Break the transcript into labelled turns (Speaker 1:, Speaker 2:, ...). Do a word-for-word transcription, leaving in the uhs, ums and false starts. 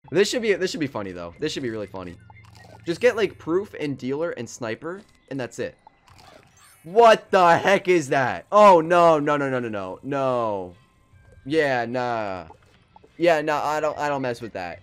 Speaker 1: This should be this should be funny though. This should be really funny. Just get like proof and dealer and sniper, and that's it. What the heck is that? Oh no no no no no no no. Yeah nah. Yeah nah. I don't I don't mess with that.